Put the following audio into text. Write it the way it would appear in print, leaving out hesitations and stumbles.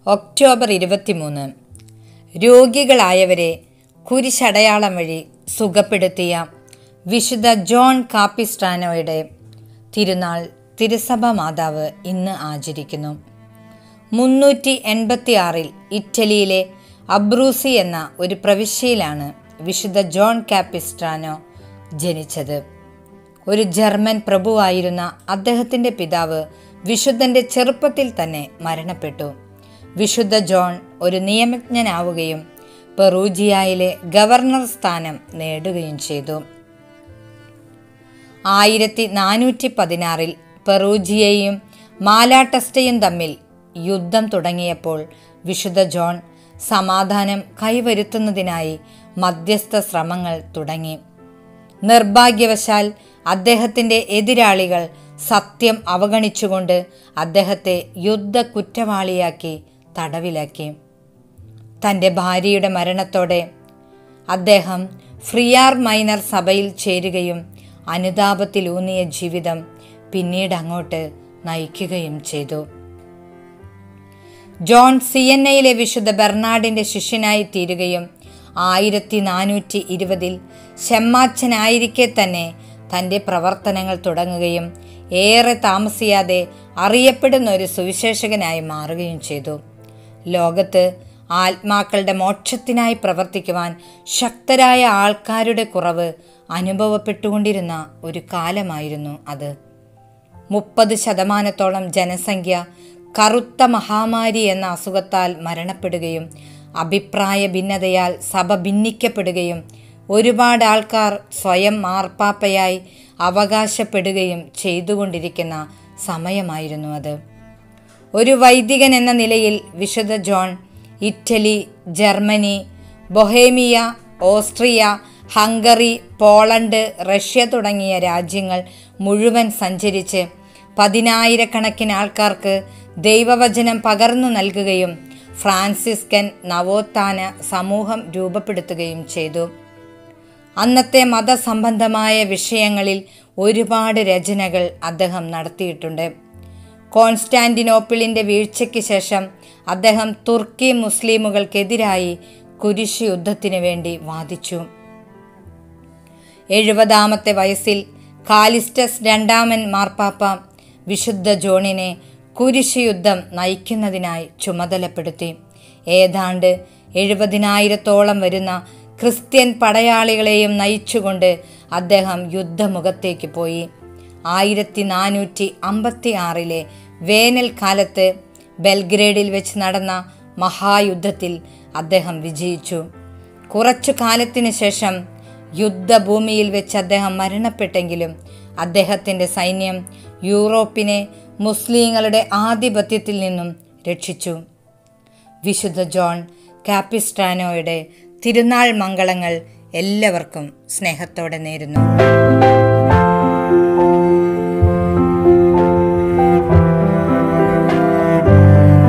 October 23 രോഗികളായവരെ കുരിശടയാളം വഴി സുഖപ്പെടുത്തിയ വിശുദ്ധ John കാപ്പിസ്ട്രാനോയുടെ തിരുനാൾ തിരുസഭ മാതാവ് ഇന്ന് ആചരിക്കുന്നു. 386 ഇറ്റലിയിലെ അബ്രൂസി എന്ന ഒരു പ്രവിശ്യയിലാണ് വിശുദ്ധ ജോൺ കാപ്പിസ്ട്രാനോ ജനിച്ചത്. ഒരു ജർമ്മൻ പ്രഭുവായിരുന്ന അദ്ദേഹത്തിൻ്റെ പിതാവ് വിശുദ്ധൻ്റെ ചെറുപ്പത്തിൽ തന്നെ മരണപ്പെട്ടു. വിശുദ്ധ ജോൺ ഒരു നിയമജ്ഞനാവുകയും പെറൂജിയയിലെ ഗവർണർ സ്ഥാനം നേടുകയും ചെയ്തു. 1416 പെറൂജിയയും മാലാട്ടസ്റ്റയും തമ്മിൽ യുദ്ധം തുടങ്ങിയപ്പോൾ വിശുദ്ധ ജോൺ സമാധാനം കൈവരുത്തുന്നതിനായി മധ്യസ്ഥ ശ്രമങ്ങൾ തുടങ്ങി. നിർഭാഗ്യവശാൽ അദ്ദേഹത്തിൻ്റെ എതിരാളികൾ സത്യം അവഗണിച്ചുകൊണ്ട് അദ്ദേഹത്തെ യുദ്ധ കുറ്റവാളിയാക്കി തടവിലാക്കി. തൻ്റെ ഭാര്യയുടെ മരണത്തോടെ അദ്ദേഹം ഫ്രിയാർ മൈനർ സഭയിൽ ചേരുകയും അനുതാപത്തിലൂന്നിയ ജീവിതം പിന്നീട് അങ്ങോട്ട് നയിക്കുകയും ചെയ്തു. ജോൺ സിയന്നയിലെ വിശുദ്ധ ബെർണാഡിൻ്റെ ശിഷ്യനായി തീരുകയും 1420 ഷെമ്മാച്ചനായിരിക്കെ തന്നെ തൻ്റെ പ്രവർത്തനങ്ങൾ തുടങ്ങുകയും ഏറെ താമസിയാതെ അറിയപ്പെടുന്ന ഒരു സുവിശേഷകനായി മാറുകയും ചെയ്തു. ലോകത്ത് ആത്മാക്കളുടെ മോക്ഷത്തിനായി പ്രവർത്തിക്കുവാൻ ശക്തരായ ആൾക്കാരുടെ കുറവ് അനുഭവപ്പെട്ടുകൊണ്ടിരുന്ന ഒരു കാലമായിരുന്നു അത്. 30% ജനസംഖ്യ കറുത്ത മഹാമാരി എന്ന അസുഖത്താൽ മരണപ്പെടുകയും അഭിപ്രായ ഭിന്നതയാൽ സഭ ഭിന്നിക്കപ്പെടുകയും ഒരുപാട് ആൾക്കാർ സ്വയം മാർപ്പാപ്പയായി അവകാശപ്പെടുകയും ചെയ്തുകൊണ്ടിരിക്കുന്ന സമയമായിരുന്നു അത്. ഒരു വൈദികൻ എന്ന നിലയിൽ വിശുദ്ധ John Italy, Germany, Bohemia, Austria, Hungary, Poland, Russia തുടങ്ങിയ രാജ്യങ്ങൾ മുഴുവൻ സഞ്ചരിച്ച് 10,000 ആൾക്കാർക്ക് ദൈവവചനം പകർന്നു നൽകുകയും ഫ്രാൻസിസ്കൻ നവോത്ഥാന സമൂഹം രൂപപ്പെടുത്തുകയും ചെയ്തു. അന്നത്തെ മതസംബന്ധമായ വിഷയങ്ങളിൽ ഒരുപാട് രചനകൾ അദ്ദേഹം നടത്തിയിട്ടുണ്ട്. കോൺസ്റ്റാന്റിനോപ്പിളിൻ്റെ വീഴ്ചയ്ക്ക് ശേഷം അദ്ദേഹം തുർക്കി മുസ്ലിമുകൾക്കെതിരായി കുരിശ് യുദ്ധത്തിനു വേണ്ടി വാദിച്ചു. 70-ാമത്തെ വയസ്സിൽ കാലിസ്റ്റസ് II മാർപ്പാപ്പ വിശുദ്ധ ജോണിനെ കുരിശ് യുദ്ധം നയിക്കുന്നതിനായി ചുമതലപ്പെടുത്തി. ഏതാണ്ട് 70,000 വരുന്ന ക്രിസ്ത്യൻ പടയാളികളെയും നയിച്ചുകൊണ്ട് അദ്ദേഹം യുദ്ധമുഖത്തേക്ക് പോയി. 1456 വേനൽക്കാലത്ത് ബെൽഗ്രേഡിൽ വെച്ച് നടന്ന മഹായുദ്ധത്തിൽ അദ്ദേഹം വിജയിച്ചു. കുറച്ചു കാലത്തിന് ശേഷം യുദ്ധഭൂമിയിൽ വെച്ച് അദ്ദേഹം മരണപ്പെട്ടെങ്കിലും അദ്ദേഹത്തിൻ്റെ സൈന്യം യൂറോപ്പിനെ മുസ്ലിങ്ങളുടെ ആധിപത്യത്തിൽ നിന്നും രക്ഷിച്ചു. വിശുദ്ധ ജോൺ കാപ്പിസ്ട്രാനോയുടെ തിരുനാൾ മംഗളങ്ങൾ എല്ലാവർക്കും സ്നേഹത്തോടെ നേരുന്നു.